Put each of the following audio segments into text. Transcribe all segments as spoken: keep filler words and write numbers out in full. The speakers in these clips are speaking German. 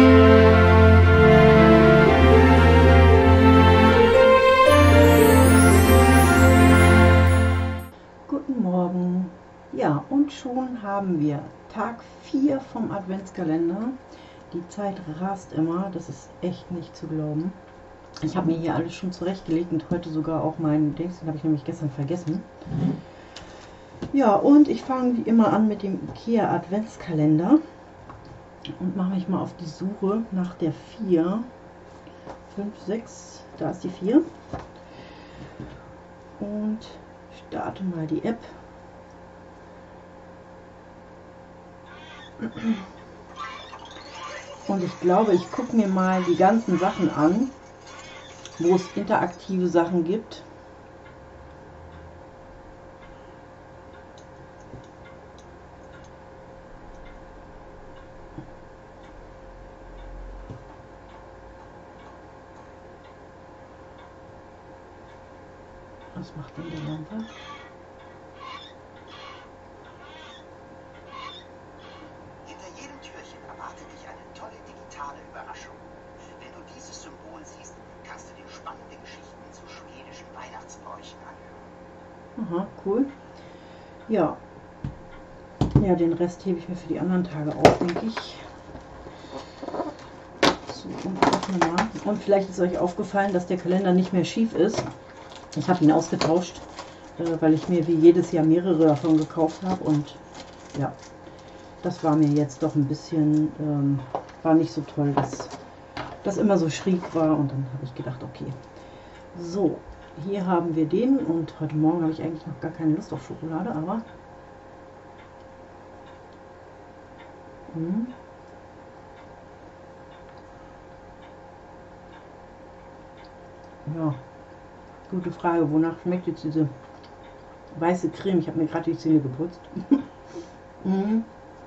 Guten Morgen. Ja, und schon haben wir Tag vier vom Adventskalender. Die Zeit rast immer, das ist echt nicht zu glauben. Ich habe mir hier alles schon zurechtgelegt und heute sogar auch meinen Dings, den habe ich nämlich gestern vergessen. Ja, und ich fange wie immer an mit dem IKEA Adventskalender und mache mich mal auf die Suche nach der vier. fünf, sechs, da ist die vier. Und starte mal die App. Und ich glaube, ich gucke mir mal die ganzen Sachen an, wo es interaktive Sachen gibt. Was macht denn der Lampe? Hinter jedem Türchen erwartet dich eine tolle digitale Überraschung. Wenn du dieses Symbol siehst, kannst du dir spannende Geschichten zu schwedischen Weihnachtsbräuchen anhören. Aha, cool. Ja. Ja, den Rest hebe ich mir für die anderen Tage auf, denke ich. So, und öffne mal. Und vielleicht ist euch aufgefallen, dass der Kalender nicht mehr schief ist. Ich habe ihn ausgetauscht, äh, weil ich mir wie jedes Jahr mehrere davon gekauft habe. Und ja, das war mir jetzt doch ein bisschen, ähm, war nicht so toll, dass das immer so schräg war. Und dann habe ich gedacht, okay. So, hier haben wir den. Und heute Morgen habe ich eigentlich noch gar keine Lust auf Schokolade, aber... Hm. Ja, gute Frage. Wonach schmeckt jetzt diese weiße Creme? Ich habe mir gerade die Zähne geputzt. mm.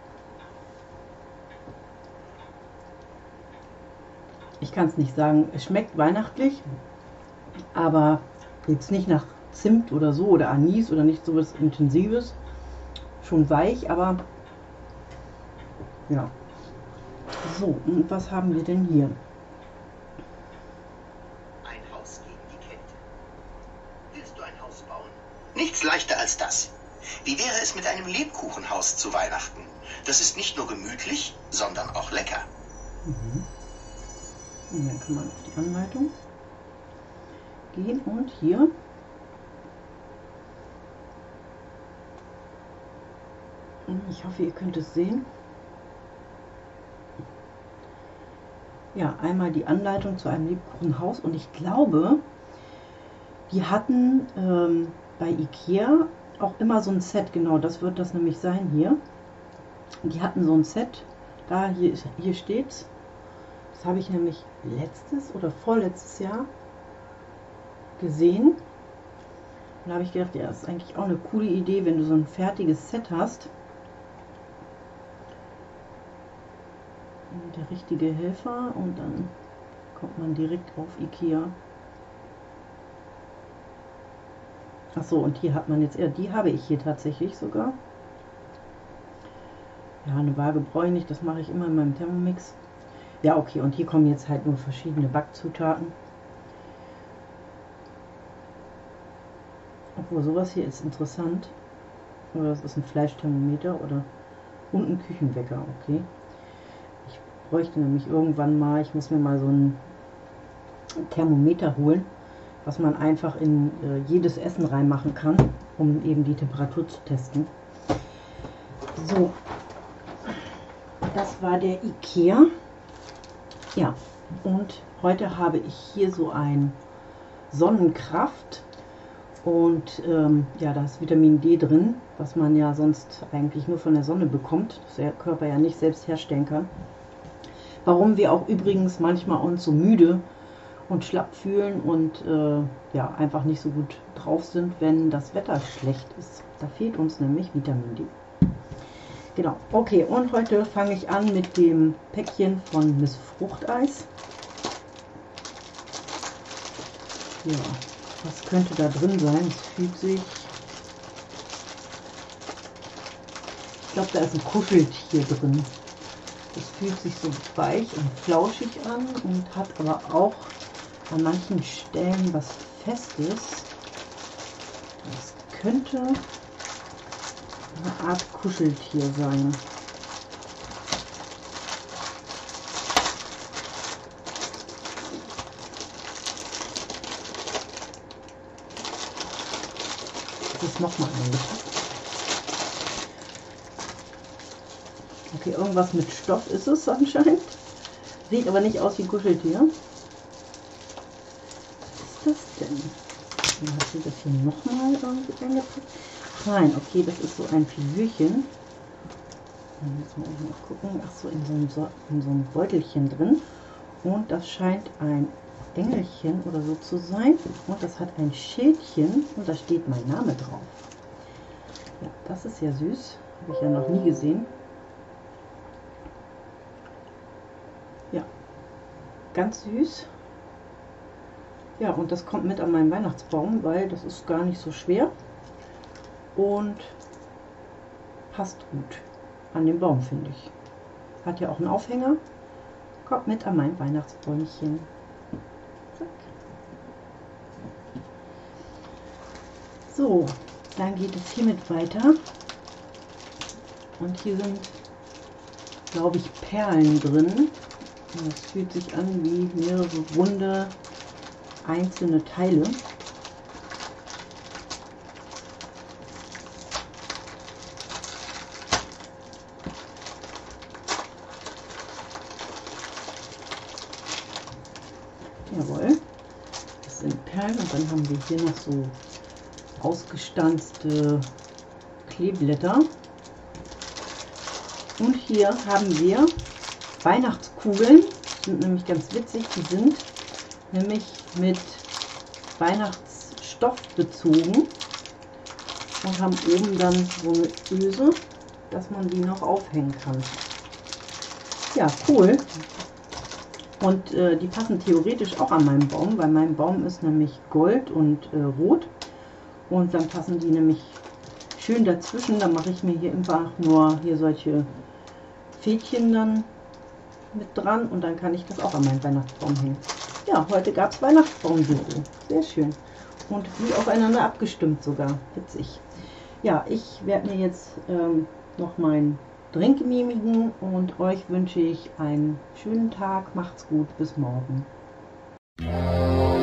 Ich kann es nicht sagen. Es schmeckt weihnachtlich, aber jetzt nicht nach Zimt oder so oder Anis oder nicht so was Intensives. Schon weich, aber ja. So, und was haben wir denn hier? Nichts leichter als das. Wie wäre es mit einem Lebkuchenhaus zu Weihnachten? Das ist nicht nur gemütlich, sondern auch lecker. Mhm. Und dann kann man auf die Anleitung gehen und hier ich hoffe, ihr könnt es sehen. Ja, einmal die Anleitung zu einem Lebkuchenhaus und ich glaube, die hatten ähm, bei IKEA auch immer so ein Set, genau, das wird das nämlich sein hier. Die hatten so ein Set, da hier, hier steht's. Das habe ich nämlich letztes oder vorletztes Jahr gesehen. Und da habe ich gedacht, ja, das ist eigentlich auch eine coole Idee, wenn du so ein fertiges Set hast. Und der richtige Helfer und dann kommt man direkt auf IKEA. Achso, und hier hat man jetzt, ja, die habe ich hier tatsächlich sogar. Ja, eine Waage brauche ich nicht, das mache ich immer in meinem Thermomix. Ja, okay, und hier kommen jetzt halt nur verschiedene Backzutaten. Obwohl, sowas hier ist interessant. Oder das ist ein Fleischthermometer oder und ein Küchenwecker, okay. Ich bräuchte nämlich irgendwann mal, ich muss mir mal so ein Thermometer holen, was man einfach in äh, jedes Essen reinmachen kann, um eben die Temperatur zu testen. So, das war der IKEA. Ja, und heute habe ich hier so ein Sonnenkraft und ähm, ja, da ist Vitamin D drin, was man ja sonst eigentlich nur von der Sonne bekommt, das der Körper ja nicht selbst herstellen kann. Warum wir auch übrigens manchmal uns so müde und schlapp fühlen und äh, ja, einfach nicht so gut drauf sind, wenn das Wetter schlecht ist. Da fehlt uns nämlich Vitamin D. Genau, okay, und heute fange ich an mit dem Päckchen von Miss Fruchteis. Ja, was könnte da drin sein? Es fügt sich. Ich glaube, da ist ein Kuscheltier drin. Es fühlt sich so weich und flauschig an und hat aber auch an manchen Stellen was Festes. Das könnte eine Art Kuscheltier sein. Das ist nochmal eingepackt. Okay, irgendwas mit Stoff ist es anscheinend. Sieht aber nicht aus wie ein Kuscheltier. Was ist das denn? Dann hat sie das hier nochmal irgendwie eingepackt. Nein, okay, das ist so ein Figürchen. Dann müssen wir mal gucken. Ach so, in so, einem, so in so einem Beutelchen drin. Und das scheint ein Engelchen oder so zu sein. Und das hat ein Schildchen und da steht mein Name drauf. Ja, das ist ja süß. Habe ich ja noch nie gesehen. Ja, ganz süß. Ja, und das kommt mit an meinen Weihnachtsbaum, weil das ist gar nicht so schwer und passt gut an den Baum, finde ich. Hat ja auch einen Aufhänger. Kommt mit an mein Weihnachtsbäumchen. Zack. So, dann geht es hiermit weiter. Und hier sind, glaube ich, Perlen drin. Es fühlt sich an wie mehrere runde einzelne Teile. Jawohl, das sind Perlen und dann haben wir hier noch so ausgestanzte Kleeblätter. Und hier haben wir Weihnachtskugeln, sind nämlich ganz witzig, die sind nämlich mit Weihnachtsstoff bezogen und haben oben dann so eine Öse, dass man die noch aufhängen kann. Ja, cool. Und äh, die passen theoretisch auch an meinen Baum, weil mein Baum ist nämlich gold und äh, rot. Und dann passen die nämlich schön dazwischen. Dann mache ich mir hier einfach nur hier solche Fädchen dann mit dran und dann kann ich das auch an meinen Weihnachtsbaum hängen. Ja, heute gab es Weihnachtsbaumdeko. Sehr schön. Und wie aufeinander abgestimmt sogar. Witzig. Ja, ich werde mir jetzt ähm, noch meinen Drink genehmigen und euch wünsche ich einen schönen Tag. Macht's gut. Bis morgen.